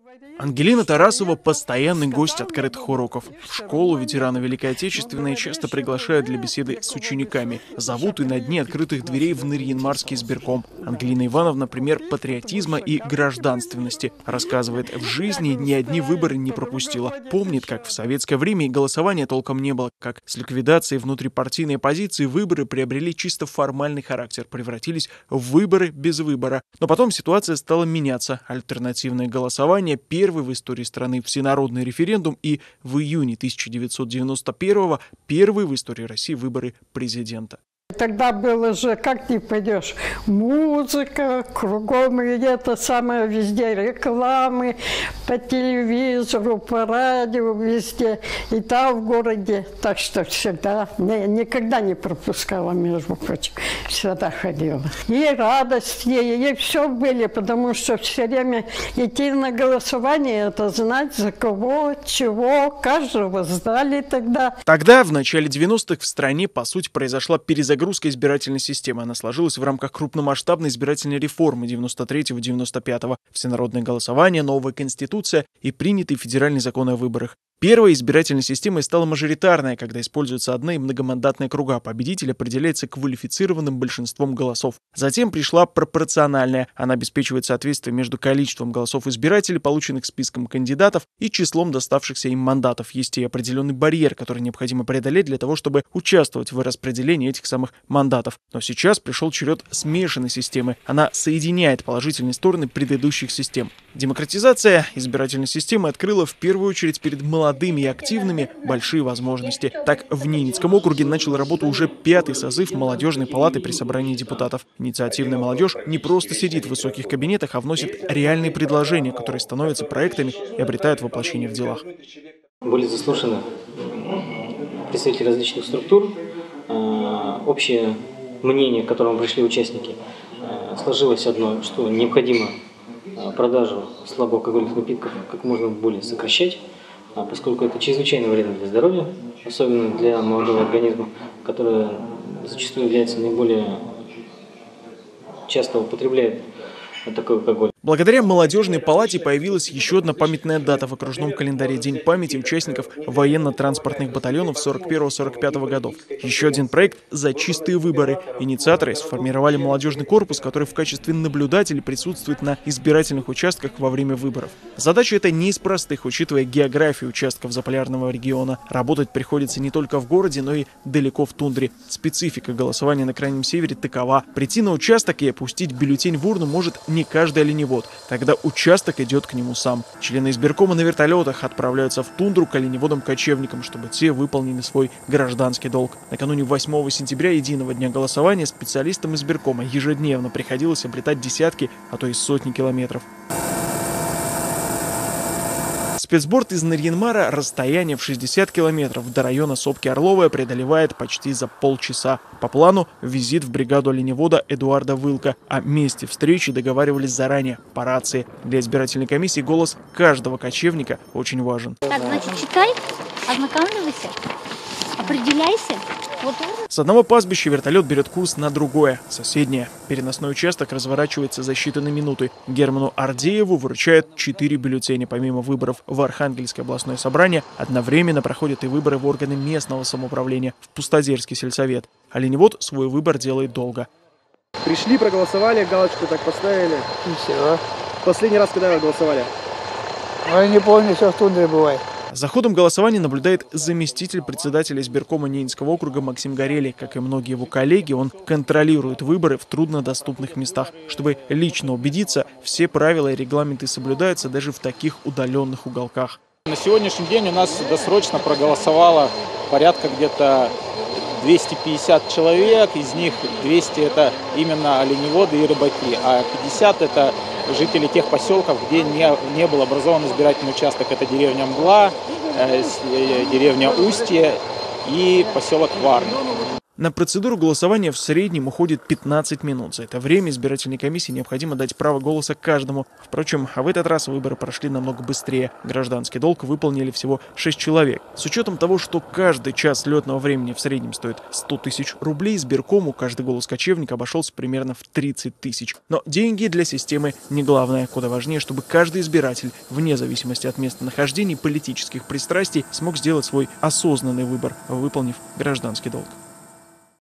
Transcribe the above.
Ангелина Тарасова – постоянный гость открытых уроков. В школу ветераны Великой Отечественной часто приглашают для беседы с учениками. Зовут и на дни открытых дверей в Нарьян-Марский избирком. Ангелина Ивановна – пример патриотизма и гражданственности. Рассказывает, в жизни ни одни выборы не пропустила. Помнит, как в советское время и голосования толком не было, как с ликвидацией внутрипартийной оппозиции выборы приобрели чисто формальный характер, превратились в выборы без выбора. Но потом ситуация стала меняться. Альтернативное голосование, первый в истории страны всенародный референдум и в июне 1991-го первый в истории России выборы президента. Тогда было же, как ты пойдешь, музыка, кругом и это самое, везде рекламы, по телевизору, по радио, везде, и там в городе. Так что всегда, никогда не пропускала, между прочим, всегда ходила. И радость, и все были, потому что все время идти на голосование, это знать, за кого, чего, каждого знали тогда. Тогда, в начале 90-х, в стране, по сути, произошла перезагрузка избирательной системы. Она сложилась в рамках крупномасштабной избирательной реформы 93-95-го. Всенародное голосование, новая конституция и принятый федеральный закон о выборах. Первой избирательной системой стала мажоритарная, когда используются одна- и многомандатные круга. Победитель определяется квалифицированным большинством голосов. Затем пришла пропорциональная. Она обеспечивает соответствие между количеством голосов избирателей, полученных списком кандидатов, и числом доставшихся им мандатов. Есть и определенный барьер, который необходимо преодолеть для того, чтобы участвовать в распределении этих самых мандатов. Но сейчас пришел черед смешанной системы. Она соединяет положительные стороны предыдущих систем. Демократизация избирательной системы открыла в первую очередь перед молодыми и активными большие возможности. Так, в Ненецком округе начал работу уже 5-й созыв молодежной палаты при собрании депутатов. Инициативная молодежь не просто сидит в высоких кабинетах, а вносит реальные предложения, которые становятся проектами и обретают воплощение в делах. Были заслушаны представители различных структур. Общее мнение, к которому пришли участники, сложилось одно, что необходимо продажу слабоалкогольных напитков как можно более сокращать, поскольку это чрезвычайно вредно для здоровья, особенно для молодого организма, который зачастую является наиболее часто употребляет такой алкоголь. Благодаря молодежной палате появилась еще одна памятная дата в окружном календаре — День памяти участников военно-транспортных батальонов 41-45 годов. Еще один проект «За чистые выборы». Инициаторы сформировали молодежный корпус, который в качестве наблюдателей присутствует на избирательных участках во время выборов. Задача эта не из простых, учитывая географию участков заполярного региона. Работать приходится не только в городе, но и далеко в тундре. Специфика голосования на Крайнем Севере такова: прийти на участок и опустить бюллетень в урну может не каждый оленевод. Тогда участок идет к нему сам. Члены избиркома на вертолетах отправляются в тундру к оленеводам-кочевникам, чтобы те выполнили свой гражданский долг. Накануне 8 сентября, единого дня голосования, специалистам избиркома ежедневно приходилось облетать десятки, а то и сотни километров. Спецборд из Нарьян-Мара расстояние в 60 километров до района Сопки-Орловая преодолевает почти за полчаса. По плану визит в бригаду оленевода Эдуарда Вылка. О месте встречи договаривались заранее, по рации. Для избирательной комиссии голос каждого кочевника очень важен. Так, значит, читай, ознакомливайся, определяйся. Вот. С одного пастбища вертолет берет курс на другое, соседнее. Переносной участок разворачивается за считанные минуты. Герману Ардееву выручают 4 бюллетеня. Помимо выборов в Архангельское областное собрание, одновременно проходят и выборы в органы местного самоуправления, в Пустозерский сельсовет. Оленевод свой выбор делает долго. Пришли, проголосовали, галочку так поставили. И все. Последний раз, когда вы голосовали? Я не помню, все в тундре бывает. За ходом голосования наблюдает заместитель председателя избиркома Ненецкого округа Максим Горелий. Как и многие его коллеги, он контролирует выборы в труднодоступных местах. Чтобы лично убедиться, все правила и регламенты соблюдаются даже в таких удаленных уголках. На сегодняшний день у нас досрочно проголосовало порядка где-то 250 человек, из них 200 это именно оленеводы и рыбаки, а 50 это жители тех поселков, где не был образован избирательный участок. Это деревня Мгла, деревня Устье и поселок Варны. На процедуру голосования в среднем уходит 15 минут. За это время избирательной комиссии необходимо дать право голоса каждому. Впрочем, в этот раз выборы прошли намного быстрее. Гражданский долг выполнили всего 6 человек. С учетом того, что каждый час летного времени в среднем стоит 100 тысяч рублей, избиркому каждый голос кочевника обошелся примерно в 30 тысяч. Но деньги для системы не главное. Куда важнее, чтобы каждый избиратель, вне зависимости от местонахождения и политических пристрастий, смог сделать свой осознанный выбор, выполнив гражданский долг.